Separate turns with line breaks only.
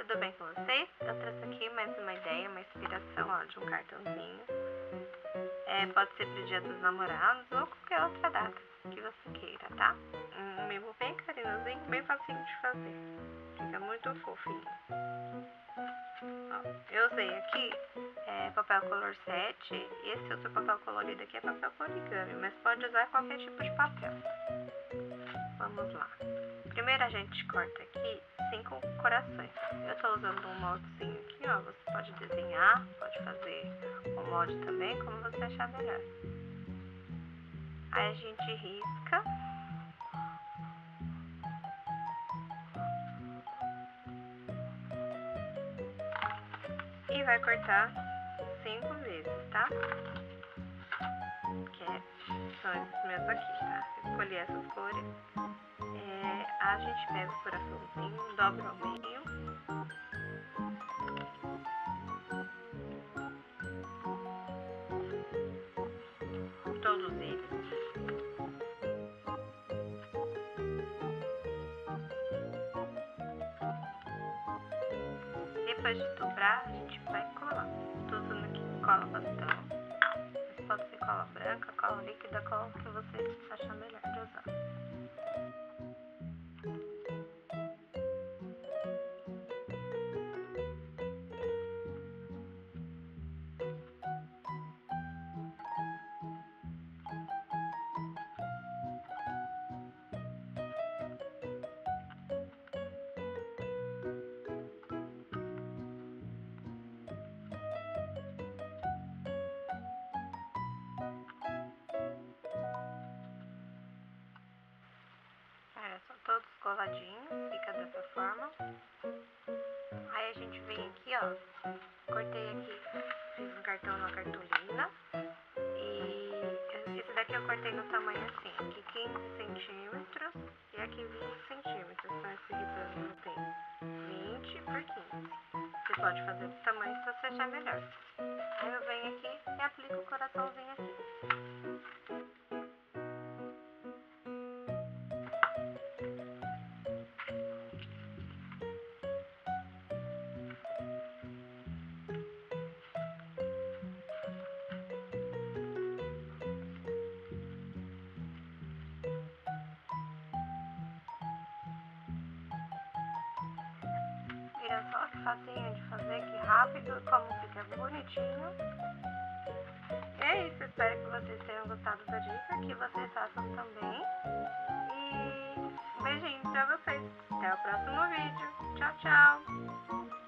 tudo bem com vocês? Eu trouxe aqui mais uma ideia, uma inspiração, ó, de um cartãozinho. Pode ser pro Dia dos Namorados ou qualquer outra data que você queira, tá? Um mimo bem carinhosinho, bem facinho de fazer. Fica muito fofinho. Ó, eu usei aqui papel color 7 e esse outro papel colorido aqui é papel origami, mas pode usar qualquer tipo de papel. Vamos lá. Primeiro a gente corta aqui 5 corações. Eu tô usando um moldezinho aqui, ó. Você pode desenhar, pode fazer um molde também, como você achar melhor. Aí a gente risca. E vai cortar 5 vezes, tá? São esses meus aqui, tá? Escolhi essas cores. A gente pega o coraçãozinho, dobra ao meio. Todos eles. Depois de dobrar, a gente vai colar. Tô usando aqui cola bastão. Pode ser cola branca, cola líquida, cola que você achar melhor de usar. São todos coladinhos, fica dessa forma. Aí a gente vem aqui, ó, cortei aqui, fiz um cartão na cartolina. E esse daqui eu cortei no tamanho assim, aqui 15 centímetros e aqui 20 centímetros. Então esse retorno tem 20 por 15. Você pode fazer do tamanho se você achar melhor. Aí eu venho aqui e aplico o coraçãozinho aqui. Olha só que facinho de fazer, que rápido, como fica bonitinho. E é isso, espero que vocês tenham gostado da dica, que vocês façam também. E um beijinho pra vocês. Até o próximo vídeo. Tchau, tchau!